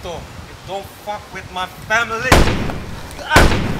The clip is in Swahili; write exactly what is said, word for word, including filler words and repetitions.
Otto, you don't fuck with my family. Ah!